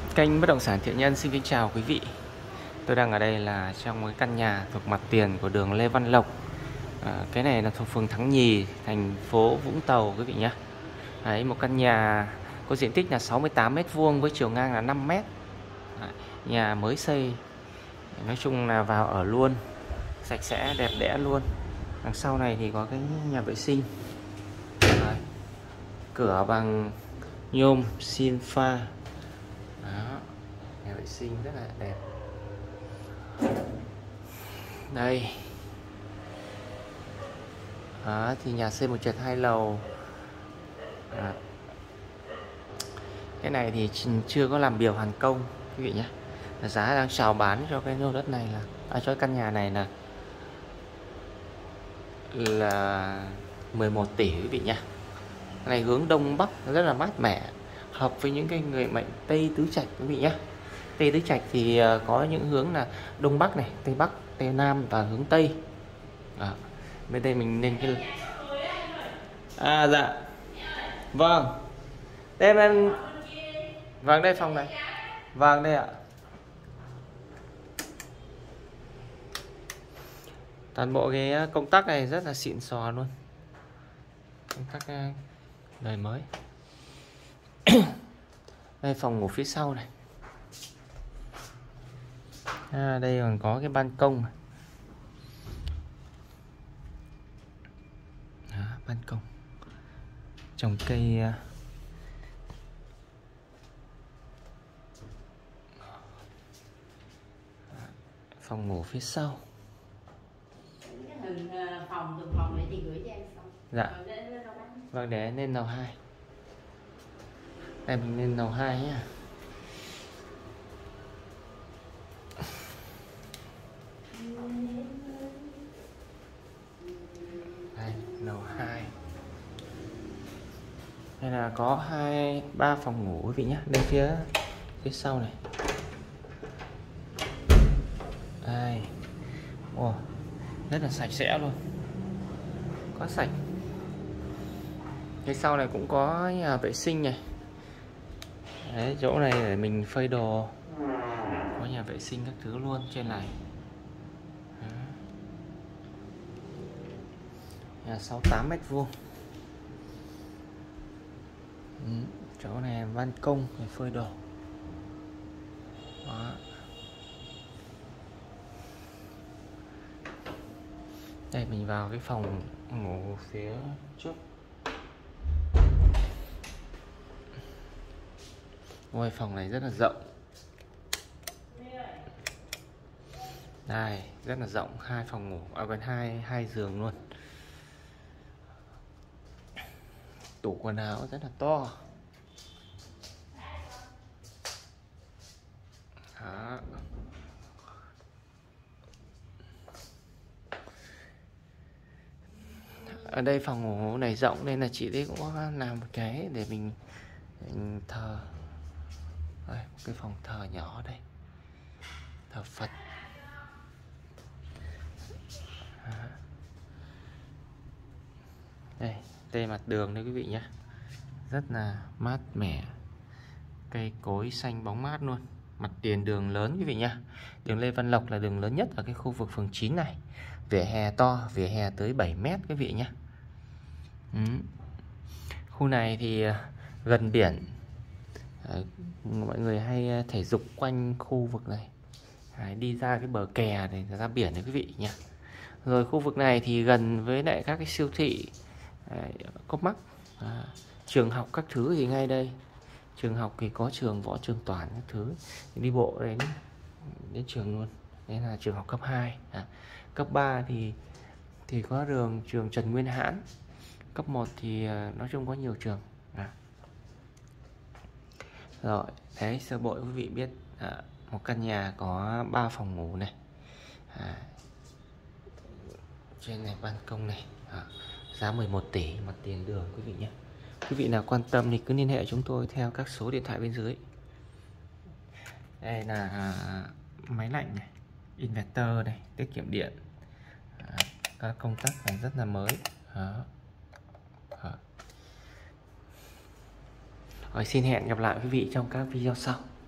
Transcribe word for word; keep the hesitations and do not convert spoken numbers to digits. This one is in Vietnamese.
Kênh Bất động sản Thiện Nhân xin kính chào quý vị. Tôi đang ở đây là trong một căn nhà thuộc mặt tiền của đường Lê Văn Lộc. à, Cái này là thuộc phường Thắng Nhì, thành phố Vũng Tàu quý vị nhé. Đấy, một căn nhà có diện tích là sáu mươi tám mét vuông với chiều ngang là năm mét. Đấy, nhà mới xây, nói chung là vào ở luôn, sạch sẽ đẹp đẽ luôn. Đằng sau này thì có cái nhà vệ sinh. Đấy, cửa bằng nhôm xin pha. Đó, nhà vệ sinh rất là đẹp. Đây. Đó, thì nhà xây một trệt hai lầu. à, Cái này thì chưa có làm biểu hoàn công quý vị nhé. Giá đang chào bán cho cái lô đất này là à, cho căn nhà này là là mười một tỷ quý vị nhé. Cái này hướng đông bắc rất là mát mẻ, hợp với những cái người mệnh Tây Tứ Trạch quý vị nhé. Tây Tứ Trạch thì có những hướng là đông bắc này, tây bắc, tây nam và hướng tây. À, bên đây mình nên cái à dạ vâng, đây em vâng đây phòng này, vâng đây ạ. Toàn bộ cái công tắc này rất là xịn sò luôn, công tắc đời mới. Đây phòng ngủ phía sau này. À, đây còn có cái ban công. Đó, ban công trồng cây. Phòng ngủ phía sau. Hình phòng từng phòng để chị gửi cho em xong. Dạ. Vâng, để lên lầu hai. Em lên lầu hai nhá. Đây, lầu hai. Đây là có hai ba phòng ngủ quý vị nhé. Đây phía phía sau này. Đây. Wow, rất là sạch sẽ luôn, quá sạch. Phía sau này cũng có nhà vệ sinh này. Đấy, chỗ này để mình phơi đồ, có nhà vệ sinh các thứ luôn trên này. Đó. Nhà sáu mươi tám mét vuông. Ừ, chỗ này ban công để phơi đồ. Đó. Đây mình vào cái phòng ngủ phía trước. Ngôi phòng này rất là rộng. Đây, rất là rộng, hai phòng ngủ, à gần hai hai giường luôn. Tủ quần áo rất là to. Đó. Ở đây phòng ngủ này rộng nên là chị đấy cũng có làm một cái để mình, mình thờ. Đây, một cái phòng thờ nhỏ đây, thờ Phật. Đây, đây mặt đường đấy quý vị nhé, rất là mát mẻ, cây cối xanh bóng mát luôn. Mặt tiền đường lớn quý vị nhé. Đường Lê Văn Lộc là đường lớn nhất ở cái khu vực phường chín này. Vỉa hè to, vỉa hè tới bảy mét quý vị nhé. Ừ. Khu này thì gần biển. À, mọi người hay thể dục quanh khu vực này. À, đi ra cái bờ kè này, ra biển đấy quý vị nhé. Rồi khu vực này thì gần với lại các cái siêu thị, Coopmart, à, trường học các thứ thì ngay đây. Trường học thì có trường Võ Trường Toản các thứ, thì đi bộ đến đến trường luôn. Đấy là trường học cấp hai. À, cấp ba thì thì có đường trường Trần Nguyên Hãn. Cấp một thì nói chung có nhiều trường. À. Rồi, đấy sơ bộ quý vị biết, à, một căn nhà có ba phòng ngủ này. À, trên này ban công này. À, giá mười một tỷ, mặt tiền đường quý vị nhé. Quý vị nào quan tâm thì cứ liên hệ chúng tôi theo các số điện thoại bên dưới. Đây là à, máy lạnh này, inverter này, tiết kiệm điện. À, các công tắc này rất là mới. Đó. Đó. Rồi, xin hẹn gặp lại quý vị trong các video sau.